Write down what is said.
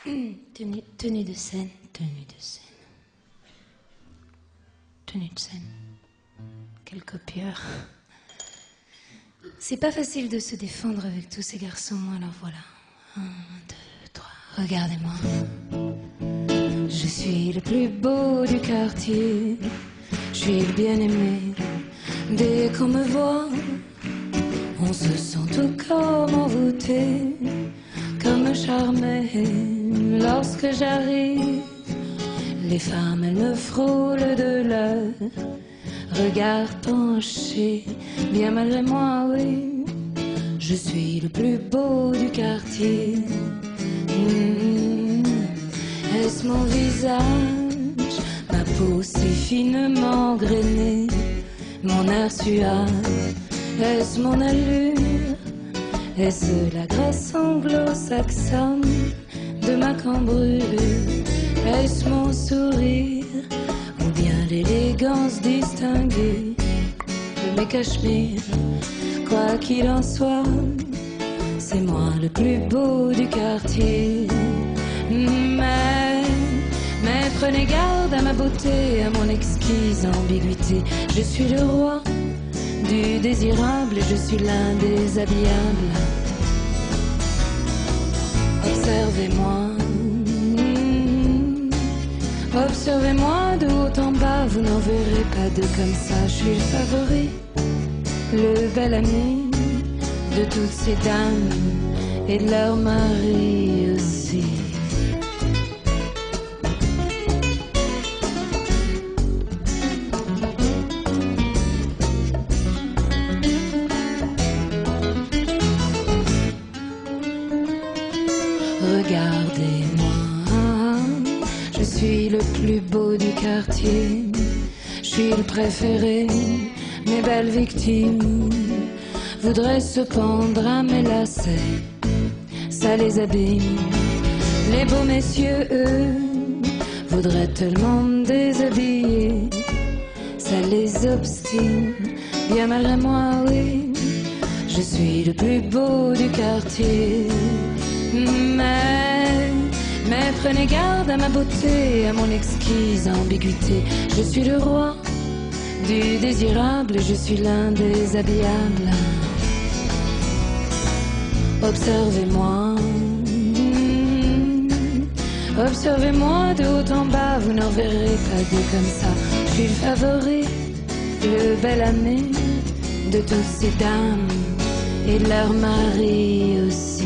Tenue de scène, tenue de scène. Tenue de scène. Quel copieur. C'est pas facile de se défendre avec tous ces garçons, alors voilà. 1, 2, 3, regardez-moi. Je suis le plus beau du quartier. Je suis le bien-aimé. Dès qu'on me voit, on se sent tout comme envoûté, comme charmé. Lorsque j'arrive, les femmes, elles me frôlent de leur regard penché. Bien malgré moi, oui, je suis le plus beau du quartier. Est-ce mon visage, ma peau si finement grainée, mon air suave? Est-ce mon allure? Est-ce la grâce anglo-saxonne de ma cambrure? Est-ce mon sourire ou bien l'élégance distinguée de mes cachemires? Quoi qu'il en soit, c'est moi le plus beau du quartier. Mais prenez garde à ma beauté, à mon exquise ambiguïté. Je suis le roi du désirable et je suis l'un des habillables. Observez-moi, observez-moi de haut en bas, vous n'en verrez pas deux comme ça. Je suis le favori, le bel ami de toutes ces dames et de leurs maris aussi. Regardez-moi, je suis le plus beau du quartier. Je suis le préféré, mes belles victimes voudraient se pendre à mes lacets, ça les abîme. Les beaux messieurs, eux, voudraient tellement me déshabiller, ça les obstine. Bien malgré moi, oui, je suis le plus beau du quartier. Mais prenez garde à ma beauté, à mon exquise ambiguïté. Je suis le roi du désirable, je suis l'un des habillables. Observez-moi, observez-moi de haut en bas, vous n'en verrez pas deux comme ça. Je suis le favori, le bel ami de toutes ces dames et de leurs maris aussi.